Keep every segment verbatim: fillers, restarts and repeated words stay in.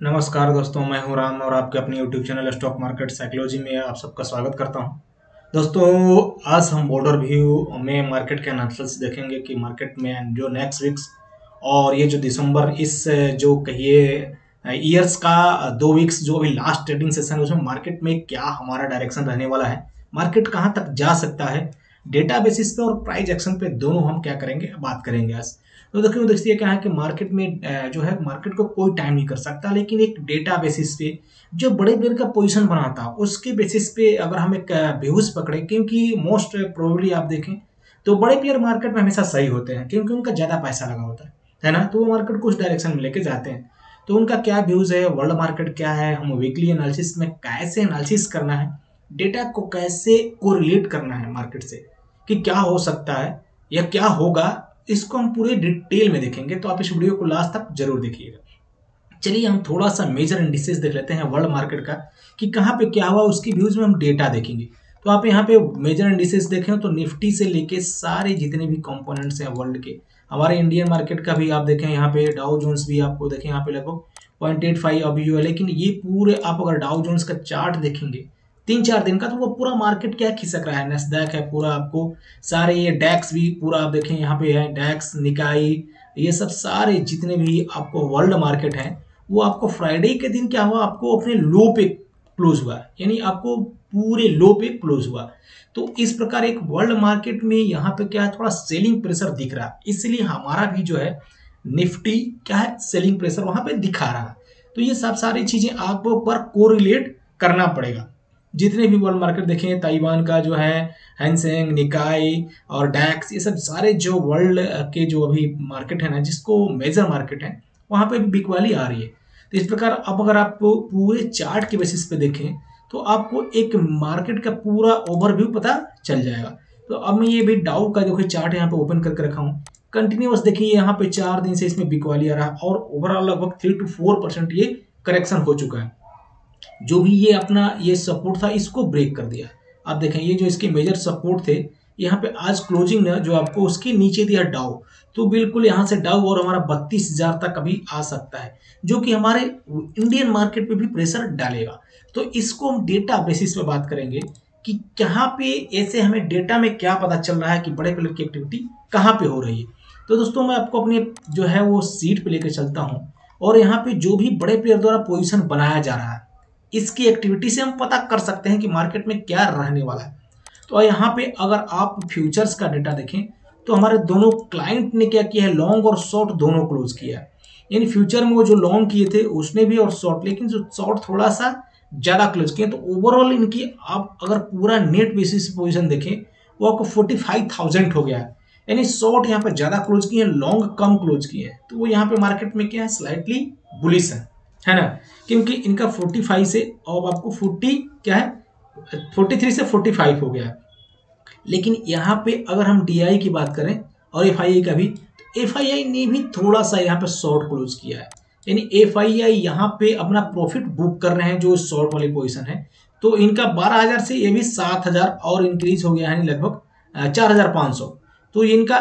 नमस्कार दोस्तों, मैं हूं राम और आपके अपने YouTube channel stock market psychology में आप सबका स्वागत करता हूं। दोस्तों, आज हम बॉर्डर व्यू में मार्केट के एनालिसिस देखेंगे कि मार्केट में जो नेक्स्ट वीक्स और ये जो दिसंबर इस जो कहिए ईयर्स का दो वीक्स जो अभी लास्ट ट्रेडिंग सेशन है उसमें मार्केट में क्या हमारा डायरेक्शन रहने वाला है, मार्केट कहां तक जा सकता है, डेटा बेसिस पे और प्राइस एक्शन पे दोनों हम क्या करेंगे, बात करेंगे आज। तो देखिए देखिए क्या है कि मार्केट में अ, जो है मार्केट को कोई टाइम नहीं कर सकता, लेकिन एक डेटा बेसिस पे जो बड़े प्लेयर का पोजीशन बनाता उसके बेसिस पे अगर हम एक व्यूज पकड़े, क्योंकि मोस्ट प्रोबेबली आप देखें तो बड़े प्लेयर मार्केट में हमेशा सही होते हैं क्योंकि उनका ज्यादा पैसा लगा होता है है ना। तो वो मार्केट को उस डायरेक्शन में लेके जाते हैं। तो उनका क्या व्यूज है, वर्ल्ड मार्केट क्या है, हम वीकली एनालिसिस में कैसे एनालिसिस करना है, डेटा को कैसे कोरिलेट करना है मार्केट से कि क्या हो सकता है या क्या होगा, इसको हम पूरे डिटेल में देखेंगे। तो आप इस वीडियो को लास्ट तक जरूर देखिएगा। चलिए हम थोड़ा सा मेजर इंडिसेस देख लेते हैं वर्ल्ड मार्केट का कि कहाँ पे क्या हुआ, उसकी व्यूज में हम डेटा देखेंगे। तो आप यहाँ पे मेजर इंडिसेस देखें तो निफ्टी से लेके सारे जितने भी कंपोनेंट्स हैं वर्ल्ड के, हमारे इंडियन मार्केट का भी आप देखें, यहाँ पे डाउ जोन्स भी आपको देखें, यहाँ पे लगभग पॉइंट एट फाइव अभी जो है। लेकिन ये पूरे आप अगर डाउ जोन्स का चार्ट देखेंगे तीन चार दिन का, तो वो पूरा मार्केट क्या खिसक रहा है, नस्डैक है पूरा, आपको सारे ये डैक्स भी पूरा आप देखें यहाँ पे है, डैक्स निकाई, ये सब सारे जितने भी आपको वर्ल्ड मार्केट है वो आपको फ्राइडे के दिन क्या हुआ, आपको अपने लो पे क्लोज हुआ, यानी आपको पूरे लो पे क्लोज हुआ। तो इस प्रकार एक वर्ल्ड मार्केट में यहाँ पे क्या है, थोड़ा सेलिंग प्रेशर दिख रहा है, इसलिए हमारा भी जो है निफ्टी क्या है, सेलिंग प्रेशर वहां पे दिखा रहा है। तो ये सब सारी चीजें आपको पर कोरिलेट करना पड़ेगा। जितने भी वर्ल्ड मार्केट देखें, ताइवान का जो है हैंसेंग, निकाई और डैक्स, ये सब सारे जो वर्ल्ड के जो अभी मार्केट है ना, जिसको मेजर मार्केट है, वहां पे भी बिकवाली आ रही है। तो इस प्रकार अब अगर आप पूरे चार्ट के बेसिस पे देखें तो आपको एक मार्केट का पूरा ओवरव्यू पता चल जाएगा। तो अब मैं ये भी डाउ का जो चार्ट यहाँ पे ओपन करके रखा हूँ, कंटिन्यूअस देखिए यहाँ पे चार दिन से इसमें बिकवाली आ रहा है और ओवरऑल लगभग थ्री टू फोर परसेंट ये करेक्शन हो चुका है। जो भी ये अपना ये सपोर्ट था इसको ब्रेक कर दिया। आप देखें ये जो इसके मेजर सपोर्ट थे, यहाँ पे आज क्लोजिंग ने जो आपको उसके नीचे दिया डाउ, तो बिल्कुल यहाँ से डाउ और हमारा बत्तीस हजार तक अभी आ सकता है, जो कि हमारे इंडियन मार्केट पे भी प्रेशर डालेगा। तो इसको हम डेटा बेसिस पे बात करेंगे कि कहाँ पे ऐसे हमें डेटा में क्या पता चल रहा है कि बड़े प्लेयर की एक्टिविटी कहाँ पे हो रही है। तो दोस्तों मैं आपको अपने जो है वो सीट पे लेकर चलता हूँ और यहाँ पे जो भी बड़े प्लेयर द्वारा पोजिशन बनाया जा रहा है इसकी एक्टिविटी से हम पता कर सकते हैं कि मार्केट में क्या रहने वाला है। तो यहाँ पे अगर आप फ्यूचर्स का डेटा देखें तो हमारे दोनों क्लाइंट ने क्या किया है, लॉन्ग और शॉर्ट दोनों क्लोज किया है। यानी फ्यूचर में वो जो लॉन्ग किए थे उसने भी और शॉर्ट, लेकिन जो शॉर्ट थोड़ा सा ज्यादा क्लोज किए। तो ओवरऑल इनकी आप अगर पूरा नेट बेसिस पोजीशन देखें वो आपको फोर्टी फाइव थाउजेंड हो गया है। यानी शॉर्ट यहाँ पे ज्यादा क्लोज किए हैं, लॉन्ग कम क्लोज किए हैं। तो वो यहाँ पे मार्केट में क्या है, स्लाइटली बुलिश है है ना, क्योंकि इनका पैंतालीस से अब आपको चालीस क्या है, तैंतालीस से पैंतालीस हो गया है। लेकिन यहाँ पे अगर हम डीआई की बात करें और एफआईआई का भी, तो एफआईआई ने भी थोड़ा सा यहाँ पे शॉर्ट क्लोज किया है। यानी एफआईआई यहाँ पे अपना प्रॉफिट बुक कर रहे हैं जो शॉर्ट वाली पोजीशन है। तो इनका बारह हजार से ये भी सात हजार और इंक्रीज हो गया है, लगभग चार हजार पाँच सौ। तो इनका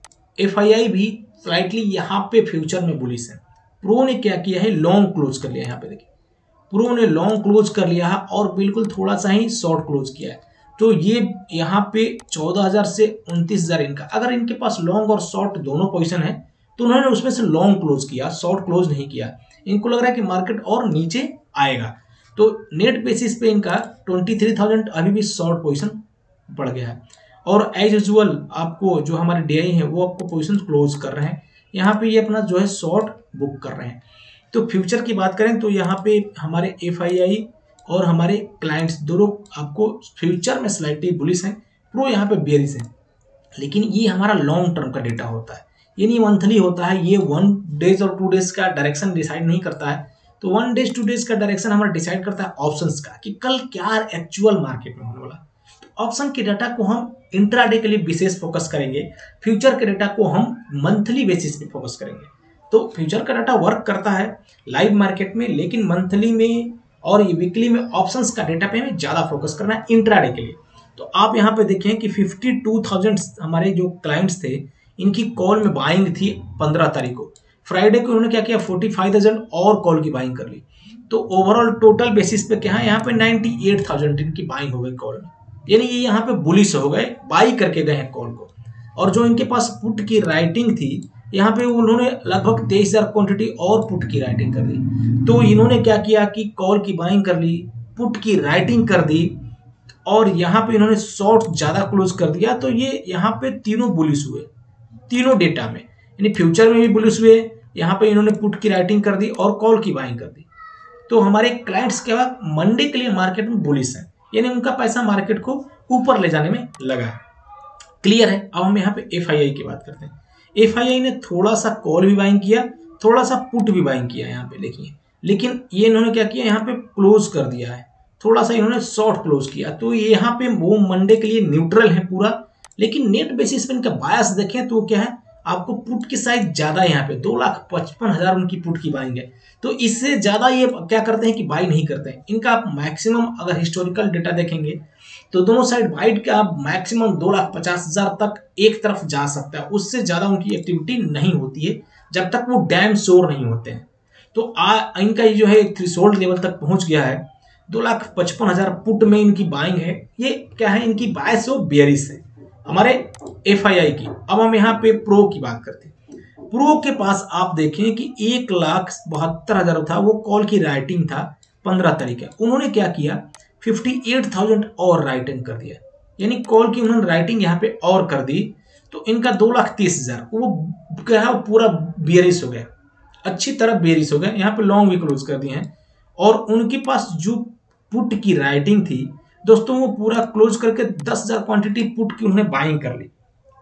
एफआईआई भी स्लाइटली यहाँ पे फ्यूचर में बुलिश है। प्रो ने क्या किया है, लॉन्ग क्लोज कर लिया। यहाँ पे देखिए प्रो ने लॉन्ग क्लोज कर लिया है और बिल्कुल थोड़ा सा ही शॉर्ट क्लोज किया है। तो ये यहाँ पे चौदह हजार से उनतीस हजार इनका, अगर इनके पास लॉन्ग और शॉर्ट दोनों पोजीशन है तो उन्होंने उसमें से लॉन्ग क्लोज किया, शॉर्ट क्लोज नहीं किया। इनको लग रहा है कि मार्केट और नीचे आएगा। तो नेट बेसिस पे इनका ट्वेंटी थ्री थाउजेंड अभी भी शॉर्ट पोजिशन बढ़ गया है। और एज यूजुअल आपको जो हमारे डीआई है वो आपको पोजिशन क्लोज कर रहे हैं, यहाँ पे ये अपना जो है शॉर्ट बुक कर रहे हैं। तो फ्यूचर की बात करें तो यहाँ पे हमारे एफआईआई और हमारे क्लाइंट्स दोनों आपको फ्यूचर में स्लाइटली बुलिश हैं, प्रो यहाँ पे बेरिश है। लेकिन ये हमारा लॉन्ग टर्म का डेटा होता है, ये नहीं मंथली होता है। ये वन डेज और टू डेज का डायरेक्शन डिसाइड नहीं करता है। तो वन डेज टू डेज का डायरेक्शन हमारा डिसाइड करता है ऑप्शंस का, कि कल क्या एक्चुअल मार्केट में होने वाला। तो ऑप्शन के डाटा को हम इंट्राडे के लिए विशेष फोकस करेंगे, फ्यूचर के डाटा को हम मंथली बेसिस पे फोकस करेंगे। तो फ्यूचर का डाटा वर्क करता है लाइव मार्केट में, लेकिन मंथली में और ये वीकली में ऑप्शंस का डेटा पे हमें ज्यादा फोकस करना है इंट्राडे के लिए। तो आप यहाँ पे देखें कि बावन हज़ार हमारे जो क्लाइंट्स थे इनकी कॉल में बाइंग थी पंद्रह तारीख को, फ्राइडे को इन्होंने क्या किया, फोर्टी फाइव थाउजेंड और कॉल की बाइंग कर ली। तो ओवरऑल टोटल बेसिस पे क्या है, यहाँ पे नाइंटी एट थाउजेंड इनकी बाइंग हो गई कॉल में, यानी ये यहाँ पे बुलिश हो गए, बाई करके गए हैं कॉल को। और जो इनके पास पुट की राइटिंग थी, यहाँ पे उन्होंने लगभग तेईस हजार क्वांटिटी और पुट की राइटिंग कर दी। तो इन्होंने क्या किया कि कॉल की बाइंग कर ली, पुट की राइटिंग कर दी, और यहाँ पे इन्होंने शॉर्ट ज्यादा क्लोज कर दिया। तो ये यहाँ पे तीनों बुलिश हुए, तीनों डेटा में, यानी फ्यूचर में भी बुलिश हुए, यहाँ पे इन्होंने पुट की राइटिंग कर दी और कॉल की बाइंग कर दी। तो हमारे क्लाइंट्स क्या मंडे के लिए मार्केट में बुलिश है, यानी उनका पैसा मार्केट को ऊपर ले जाने में लगा है। क्लियर है। अब हम यहाँ पे एफ आई आई की बात करते हैं। एफ आई आई ने थोड़ा सा कॉल भी बाइंग किया, थोड़ा सा पुट भी बाइंग किया यहाँ पे देखिए, लेकिन ये इन्होंने क्या किया, यहाँ पे क्लोज कर दिया है, थोड़ा सा इन्होंने शॉर्ट क्लोज किया। तो यहाँ पे वो मंडे के लिए न्यूट्रल है पूरा, लेकिन नेट बेसिस पे इनका बायस देखें तो क्या है, आपको पुट की साइज ज्यादा है, यहाँ पे दो लाख पचपन हजार उनकी पुट की बाइंग है। तो इससे ज्यादा ये क्या करते हैं कि बाई नहीं करते हैं। इनका आप मैक्सिमम अगर हिस्टोरिकल डेटा देखेंगे तो दोनों साइड बाइट का आप मैक्सिमम दो लाख पचास हजार तक एक तरफ जा सकता है, उससे ज्यादा उनकी एक्टिविटी नहीं होती है जब तक वो डैम श्योर नहीं होते हैं। तो आ, इनका ये जो है थ्रेशोल्ड लेवल तक पहुंच गया है, दो लाख पचपन हजार पुट में इनकी बाइंग है। ये क्या है, इनकी बायस हो बेयरिश है हमारे एफ आई आई की। अब हम यहाँ पे प्रो की बात करते हैं। प्रो के पास आप देखें कि एक लाख बहत्तर हजार था, वो कॉल की राइटिंग था पंद्रह तारीख है। उन्होंने क्या किया, फिफ्टी एट थाउजेंड और राइटिंग कर दिया, यानी कॉल की उन्होंने राइटिंग यहाँ पे और कर दी। तो इनका दो लाख तीस हजार वो क्या है, पूरा बेयरिश हो गया, अच्छी तरह बेयरिश हो गया। यहाँ पे लॉन्ग भी क्लोज कर दिए हैं, और उनके पास जो पुट की राइटिंग थी दोस्तों, वो पूरा क्लोज करके दस हजार क्वांटिटी पुट की उन्होंने बाइंग कर ली।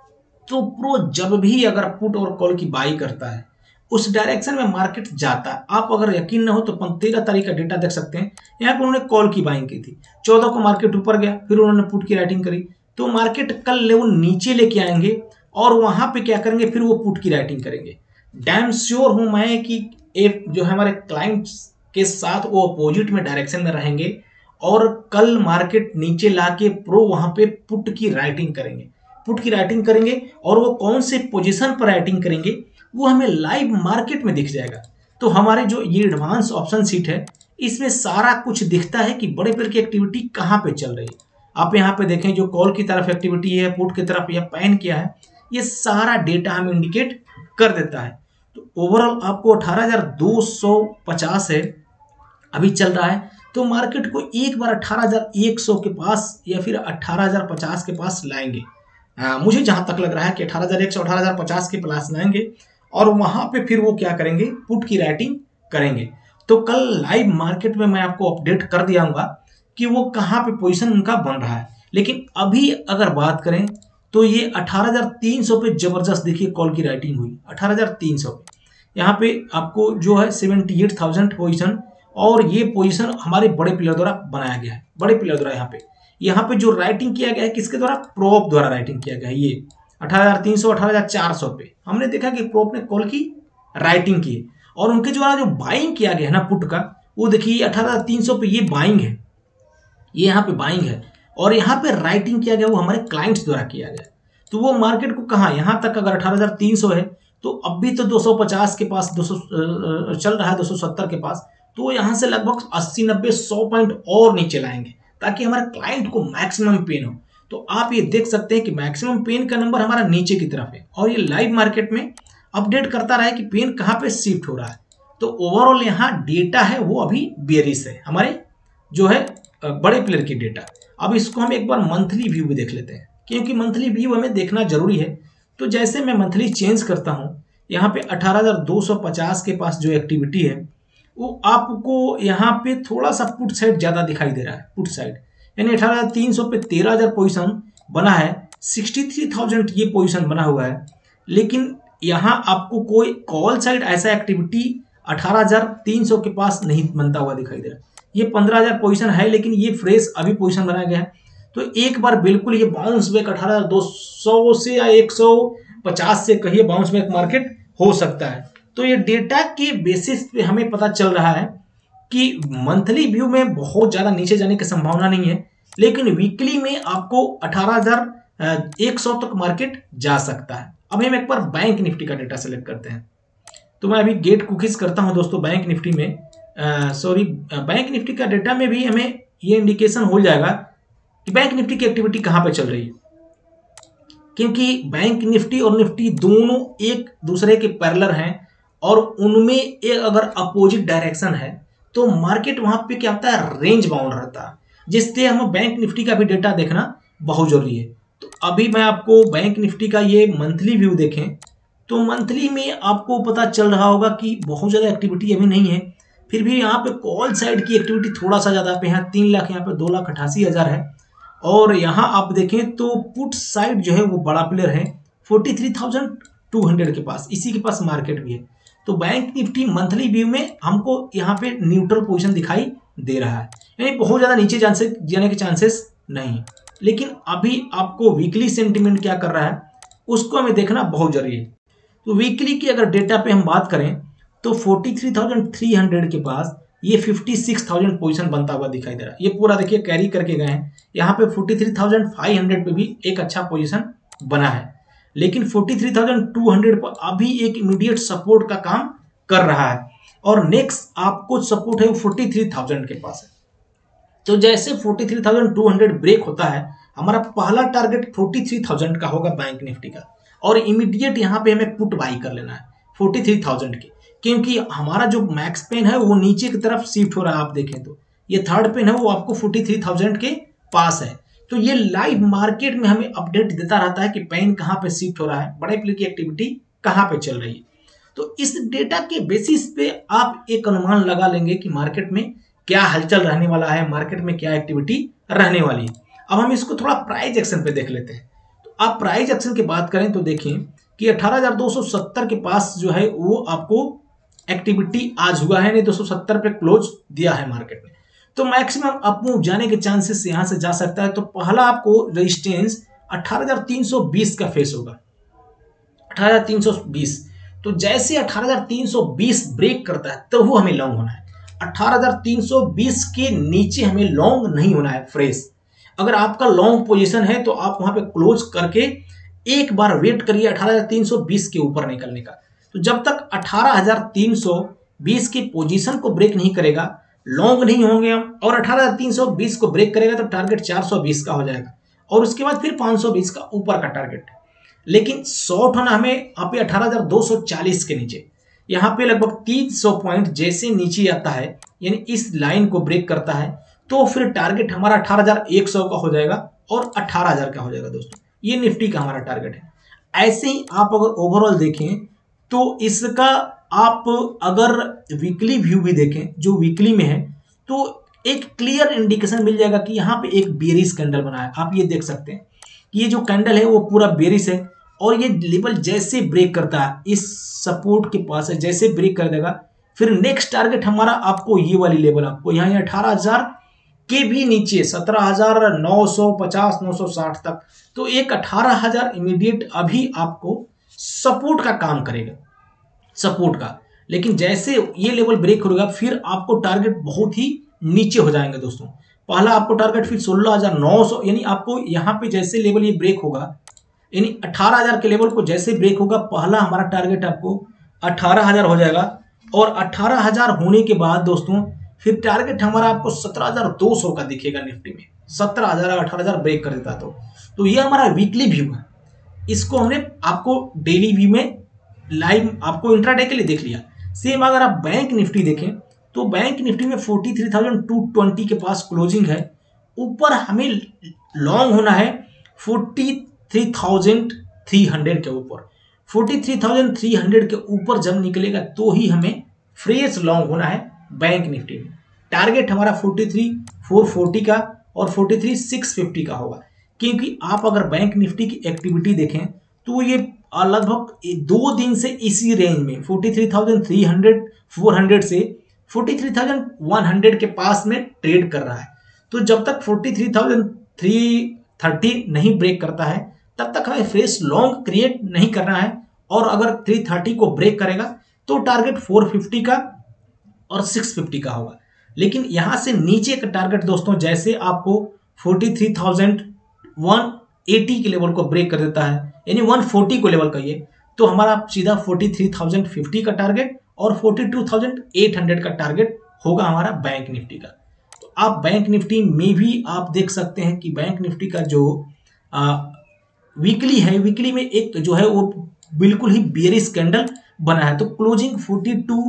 तो प्रो जब भी अगर पुट और कॉल की बाई करता है, उस डायरेक्शन में मार्केट जाता है। आप अगर यकीन ना हो तो तेरह तारीख का डेटा देख सकते हैं, यहाँ पर उन्होंने कॉल की बाइंग की थी, चौदह को मार्केट ऊपर गया, फिर उन्होंने पुट की राइटिंग करी। तो मार्केट कल लेवल नीचे लेके आएंगे और वहां पे क्या करेंगे, फिर वो पुट की राइटिंग करेंगे। डैम श्योर हूं मैं कि एक जो है हमारे क्लाइंट्स के साथ वो अपोजिट में डायरेक्शन में रहेंगे, और कल मार्केट नीचे लाके प्रो वहां पे पुट की राइटिंग करेंगे, पुट की राइटिंग करेंगे। और वो कौन से पोजीशन पर राइटिंग करेंगे वो हमें लाइव मार्केट में दिख जाएगा। तो हमारे जो ये एडवांस ऑप्शन सीट है, इसमें सारा कुछ दिखता है कि बड़े पेड़ की एक्टिविटी कहाँ पे चल रही है। आप यहाँ पे देखें जो कॉल की तरफ एक्टिविटी है, पुट की तरफ या पैन किया है, ये सारा डेटा हमें इंडिकेट कर देता है। तो ओवरऑल आपको अठारह हजार दो सौ पचास है अभी चल रहा है। तो मार्केट को एक बार अठारह हजार एक सौ के पास या फिर अठारह हजार पचास के पास लाएंगे। आ, मुझे जहां तक लग रहा है कि अठारह हजार एक सौ अठारह हजार पचास के पास लाएंगे, और वहां पे फिर वो क्या करेंगे, पुट की राइटिंग करेंगे। तो कल लाइव मार्केट में मैं आपको अपडेट कर दियाऊंगा कि वो कहाँ पे पोजीशन उनका बन रहा है। लेकिन अभी अगर बात करें तो ये अठारह हजार तीन सौ पे जबरदस्त देखिए कॉल की राइटिंग हुई, अठारह हजार तीन सौ पे। यहाँ पे आपको जो है सेवेंटी एट थाउजेंड पोजिशन, और ये पोजीशन हमारे बड़े प्लेयर द्वारा बनाया गया है, बड़े प्लेयर द्वारा। यहाँ पे यहाँ पे जो राइटिंग किया गया है किसके द्वारा, प्रोप द्वारा राइटिंग किया गया है। ये अठारह हजार तीन सौ अठारह हजार चार सौ पे हमने देखा कि प्रोप ने कॉल की राइटिंग की, और उनके द्वारा जो बाइंग किया गया है ना पुट का, वो देखिए अठारह हजार तीन सौ पे ये बाइंग है, ये यहाँ पे बाइंग है, और यहाँ पे राइटिंग किया गया वो हमारे क्लाइंट्स द्वारा किया गया। तो वो मार्केट को कहाँ, यहाँ तक अगर अठारह हजार तीन सौ है तो अब भी तो दो सौ पचास के पास दो सौ चल रहा है, दो सौ सत्तर के पास। तो यहाँ से लगभग अस्सी नब्बे सौ पॉइंट और नीचे लाएंगे ताकि हमारे क्लाइंट को मैक्सिमम पेन हो। तो आप ये देख सकते हैं कि मैक्सिमम पेन का नंबर हमारा नीचे की तरफ है, और ये लाइव मार्केट में अपडेट करता रहा है कि पेन कहाँ पे शिफ्ट हो रहा है। तो ओवरऑल यहाँ डेटा है वो अभी बेयरिश है, हमारे जो है बड़े प्लेयर की डेटा। अब इसको हम एक बार मंथली व्यू भी देख लेते हैं, क्योंकि मंथली व्यू हमें देखना जरूरी है। तो जैसे मैं मंथली चेंज करता हूँ, यहाँ पे अठारह हजार दो सौ पचास के पास जो एक्टिविटी है वो आपको यहाँ पे थोड़ा सा पुट साइड ज्यादा दिखाई दे रहा है, पुट साइड यानी अठारह हजार तीन सौ पे तेरह हजार पोजिशन बना है, सिक्सटी थ्री थाउजेंड ये पोजिशन बना हुआ है। लेकिन यहाँ आपको कोई कॉल साइड ऐसा एक्टिविटी अठारह हजार तीन सौ के पास नहीं बनता हुआ दिखाई दे रहा है। ये पंद्रह हजार पोजिशन है, लेकिन ये फ्रेश अभी पोजिशन बनाया गया है। तो एक बार बिल्कुल ये बाउंस बैक अठारह हजार दो सौ से या एक सौ पचास से कहिए बाउंस बैक मार्केट हो सकता है। तो ये डेटा के बेसिस पे हमें पता चल रहा है कि मंथली व्यू में बहुत ज्यादा नीचे जाने की संभावना नहीं है, लेकिन वीकली में आपको अठारह हजार एक सौ तक मार्केट जा सकता है। अब हम एक बार बैंक निफ्टी का डेटा सेलेक्ट करते हैं। तो मैं अभी गेट कुकीज करता हूं दोस्तों बैंक निफ्टी में, सॉरी बैंक निफ्टी का डेटा में भी हमें ये इंडिकेशन हो जाएगा कि बैंक निफ्टी की एक्टिविटी कहां पे चल रही है, क्योंकि बैंक निफ्टी और निफ्टी दोनों एक दूसरे के पैरेलल हैं और उनमें एक अगर अपोजिट डायरेक्शन है तो मार्केट वहां पे क्या होता है, रेंज बाउंड रहता है, जिससे हम बैंक निफ्टी का भी डेटा देखना बहुत जरूरी है। तो अभी मैं आपको बैंक निफ्टी का ये मंथली व्यू देखें तो मंथली में आपको पता चल रहा होगा कि बहुत ज़्यादा एक्टिविटी अभी नहीं है, फिर भी यहाँ पे कॉल साइड की एक्टिविटी थोड़ा सा ज़्यादा पे यहाँ तीन लाख यहाँ पे दो लाख अठासी हज़ार है। और यहाँ आप देखें तो पुट साइड जो है वो बड़ा प्लेयर है forty three thousand two hundred के पास, इसी के पास मार्केट भी है। तो बैंक निफ्टी मंथली व्यू में हमको यहाँ पे न्यूट्रल पोजीशन दिखाई दे रहा है, यानी बहुत ज़्यादा नीचे जाने से जाने के चांसेस नहीं है। लेकिन अभी आपको वीकली सेंटिमेंट क्या कर रहा है उसको हमें देखना बहुत जरूरी है। तो वीकली की अगर डेटा पे हम बात करें तो forty three thousand three hundred के पास ये फिफ्टी सिक्स थाउजेंड पोजीशन बनता हुआ दिखाई दे रहा है। ये पूरा देखिए कैरी करके गए हैं, यहाँ पे forty three thousand five hundred पे भी एक अच्छा पोजीशन बना है, लेकिन forty three thousand two hundred पर अभी एक इमीडिएट सपोर्ट का काम कर रहा है और नेक्स्ट आपको सपोर्ट है वो फोर्टी थ्री थाउजेंड के पास है। तो जैसे forty three thousand two hundred break होता है हमारा पहला टारगेट फोर्टी थ्री थाउजेंड का होगा बैंक निफ्टी का, और इमीडिएट यहाँ पे हमें पुट बाई कर लेना है फोर्टी थ्री थाउजेंड के, क्योंकि हमारा जो मैक्स पेन है वो नीचे की तरफ शिफ्ट हो रहा है। आप देखें तो ये थर्ड पेन है वो आपको फोर्टी थ्री थाउजेंड के पास है। तो ये लाइव मार्केट में हमें अपडेट देता रहता है कि पेन कहाँ पे शिफ्ट हो रहा है, बड़े प्लेयर की एक्टिविटी कहाँ पे चल रही है। तो इस डेटा के बेसिस पे आप एक अनुमान लगा लेंगे कि मार्केट में क्या हलचल रहने वाला है, मार्केट में क्या एक्टिविटी रहने वाली है। अब हम इसको थोड़ा प्राइस एक्शन पे देख लेते हैं। तो आप प्राइस एक्शन की बात करें तो देखिए कि अठारह हज़ार दो सौ सत्तर के पास जो है वो आपको एक्टिविटी आज हुआ है, नहीं दो सौ सत्तर पे क्लोज दिया है मार्केट में। तो मैक्सिमम अप मूव जाने के चांसेस यहां से जा सकता है। तो पहला आपको रेजिस्टेंस अठारह हज़ार तीन सौ बीस का फेस होगा, अठारह हज़ार तीन सौ बीस। तो जैसे अठारह हज़ार तीन सौ बीस ब्रेक करता है तो वो हमें लॉन्ग होना है। अठारह हज़ार तीन सौ बीस के नीचे हमें लॉन्ग नहीं होना है फ्रेश। अगर आपका लॉन्ग पोजीशन है तो आप वहां पे क्लोज करके एक बार वेट करिए अठारह हज़ार तीन सौ बीस के ऊपर निकलने का। तो जब तक अठारह हज़ार तीन सौ बीस की पोजीशन को ब्रेक नहीं करेगा लॉन्ग नहीं होंगे हम, और अठारह हज़ार तीन सौ बीस को ब्रेक करेगा तो टारगेट चार सौ बीस का हो जाएगा और उसके बाद फिर पाँच सौ बीस का ऊपर का टारगेट। लेकिन शॉर्ट होना हमें यहाँ पे अठारह हज़ार दो सौ चालीस के नीचे, यहाँ पे लगभग तीन सौ पॉइंट जैसे नीचे आता है यानी इस लाइन को ब्रेक करता है तो फिर टारगेट हमारा अठारह हज़ार एक सौ का हो जाएगा और अठारह हज़ार का हो जाएगा दोस्तों। ये निफ्टी का हमारा टारगेट है। ऐसे ही आप अगर ओवरऑल देखें तो इसका आप अगर वीकली व्यू भी देखें जो वीकली में है तो एक क्लियर इंडिकेशन मिल जाएगा कि यहाँ पे एक बेरिश कैंडल बना है। आप ये देख सकते हैं कि ये जो कैंडल है वो पूरा बेरिश है और ये लेवल जैसे ब्रेक करता है इस सपोर्ट के पास है, जैसे ब्रेक कर देगा फिर नेक्स्ट टारगेट हमारा आपको ये वाली लेवल आपको यहाँ अठारह हज़ार के भी नीचे सत्रह हज़ार नौ सौ पचास नौ सौ साठ तक, तो एक अठारह हज़ार इमीडिएट अभी आपको सपोर्ट का काम करेगा, सपोर्ट का। लेकिन जैसे ये लेवल ब्रेक होगा फिर आपको टारगेट बहुत ही नीचे हो जाएंगे दोस्तों। पहला आपको टारगेट फिर सोलह हज़ार नौ सौ, यानी आपको यहाँ पे जैसे लेवल ये ब्रेक होगा यानी अठारह हज़ार के लेवल को जैसे ब्रेक होगा पहला हमारा टारगेट आपको अठारह हज़ार हो जाएगा और अठारह हज़ार होने के बाद दोस्तों फिर टारगेट हमारा आपको सत्रह हज़ार दो सौ का दिखेगा निफ्टी में, सत्रह हज़ार अठारह हज़ार ब्रेक कर देता तो तो ये हमारा वीकली व्यू है। इसको हमने आपको डेली व्यू में लाइव आपको इंट्राडे के लिए देख लिया। सेम अगर आप बैंक निफ्टी देखें तो बैंक निफ्टी में forty three thousand two twenty के पास क्लोजिंग है, ऊपर हमें लॉन्ग होना है forty three thousand three hundred के ऊपर। Forty three thousand three hundred के ऊपर जब निकलेगा तो ही हमें फ्रेश लॉन्ग होना है बैंक निफ्टी में। टारगेट हमारा फोर्टी थ्री फोर फोर्टी का और फोर्टी थ्री सिक्स फिफ्टी का होगा, क्योंकि आप अगर बैंक निफ्टी की एक्टिविटी देखें तो ये लगभग दो दिन से इसी रेंज में forty three thousand three hundred four hundred से forty three thousand one hundred के पास में ट्रेड कर रहा है। तो जब तक forty three thousand three thirty नहीं ब्रेक करता है तब तक हमें फ्रेश लॉन्ग क्रिएट नहीं करना है, और अगर थ्री थर्टी को ब्रेक करेगा तो टारगेट फोर फिफ्टी का और सिक्स फिफ्टी का होगा। लेकिन यहां से नीचे का टारगेट दोस्तों जैसे आपको forty three thousand one eighty के लेवल को ब्रेक कर देता है यानी वन फोर्टी को लेवल कहिए तो हमारा सीधा फोर्टी थ्री थाउजेंड फिफ्टी का टारगेट और forty two thousand eight hundred का टारगेट होगा हमारा बैंक निफ्टी का। तो आप बैंक निफ्टी में भी आप देख सकते हैं कि बैंक निफ्टी का जो आ, वीकली है, वीकली में एक जो है वो बिल्कुल ही बेयरिश कैंडल बना है। तो closing forty two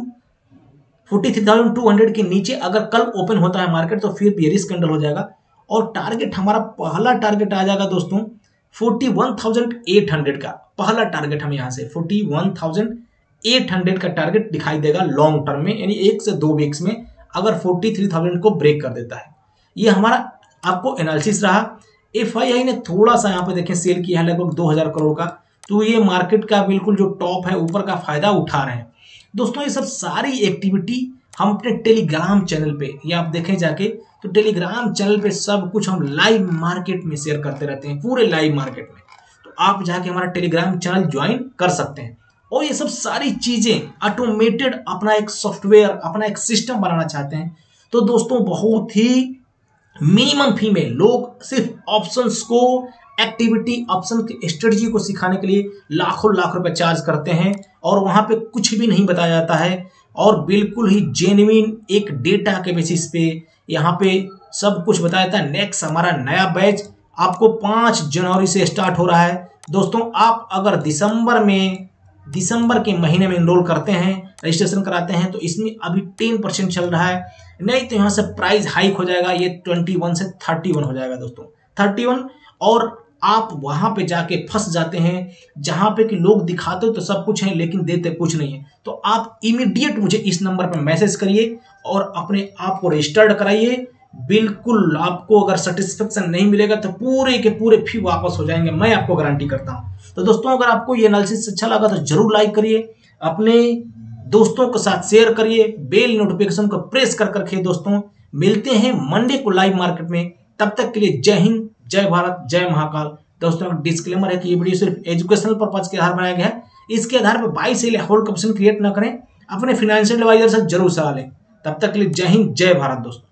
forty three thousand two hundred के नीचे अगर कल ओपन होता है मार्केट तो फिर बेयरिश कैंडल हो जाएगा और टारगेट हमारा पहला टारगेट आ जाएगा दोस्तों forty one thousand eight hundred का। पहला टारगेट हम यहाँ से forty one thousand eight hundred का टारगेट दिखाई देगा लॉन्ग टर्म में, यानी एक से दो वीक्स में अगर फोर्टी थ्री थाउजेंड को ब्रेक कर देता है। ये हमारा आपको एनालिसिस रहा। एफ आई आई ने थोड़ा सा यहाँ पे देखें सेल किया है लगभग दो हज़ार करोड़ का, तो ये मार्केट का बिल्कुल जो टॉप है ऊपर का फायदा उठा रहे हैं दोस्तों। ये सब सारी एक्टिविटी हम अपने टेलीग्राम चैनल पे, ये आप देखें जाके तो टेलीग्राम चैनल पे सब कुछ हम लाइव मार्केट में शेयर करते रहते हैं, पूरे लाइव मार्केट में। तो आप जाके हमारा टेलीग्राम चैनल ज्वाइन कर सकते हैं और ये सब सारी चीजें ऑटोमेटेड अपना एक सॉफ्टवेयर, अपना एक सिस्टम बनाना चाहते हैं तो दोस्तों बहुत ही मिनिमम फी में लोग सिर्फ ऑप्शंस को, एक्टिविटी ऑप्शन की स्ट्रेटजी को सिखाने के लिए लाखों लाख रुपए चार्ज करते हैं और वहां पे कुछ भी नहीं बताया जाता है और बिल्कुल ही जेन्युइन एक डेटा के बेसिस पे यहाँ पे सब कुछ बताया जाता है। नेक्स्ट हमारा नया बैच आपको पाँच जनवरी से स्टार्ट हो रहा है दोस्तों। आप अगर दिसंबर में दिसंबर के महीने में इनरोल करते हैं, रजिस्ट्रेशन कराते हैं तो इसमें अभी टेन परसेंट चल रहा है, नहीं तो यहाँ से प्राइस हाइक हो जाएगा, ये ट्वेंटी वन से थर्टी वन हो जाएगा दोस्तों, थर्टी वन। और आप वहां पे जाके फंस जाते हैं जहां पे कि लोग दिखाते हो तो सब कुछ है लेकिन देते कुछ नहीं है। तो आप इमीडिएट मुझे इस नंबर पर मैसेज करिए और अपने आप को रजिस्टर्ड कराइए। बिल्कुल आपको अगर सेटिस्फेक्शन नहीं मिलेगा तो पूरे के पूरे फी वापस हो जाएंगे, मैं आपको गारंटी करता हूं। तो दोस्तों अगर आपको ये एनालिसिस अच्छा लगा तो जरूर लाइक करिए, अपने दोस्तों के साथ शेयर करिए, बेल नोटिफिकेशन को प्रेस कर करके दोस्तों मिलते हैं मंडे को लाइव मार्केट में। तब तक के लिए जय हिंद, जय भारत, जय महाकाल। दोस्तों डिस्क्लेमर है कि ये वीडियो सिर्फ एजुकेशनल पर्पज के आधार बनाया गया है, इसके आधार पर बाई सेल या होल्ड ऑप्शन क्रिएट ना करें, अपने फाइनेंशियल एडवाइजर से जरूर सलाह लें। तब तक के लिए जय हिंद, जय भारत दोस्तों।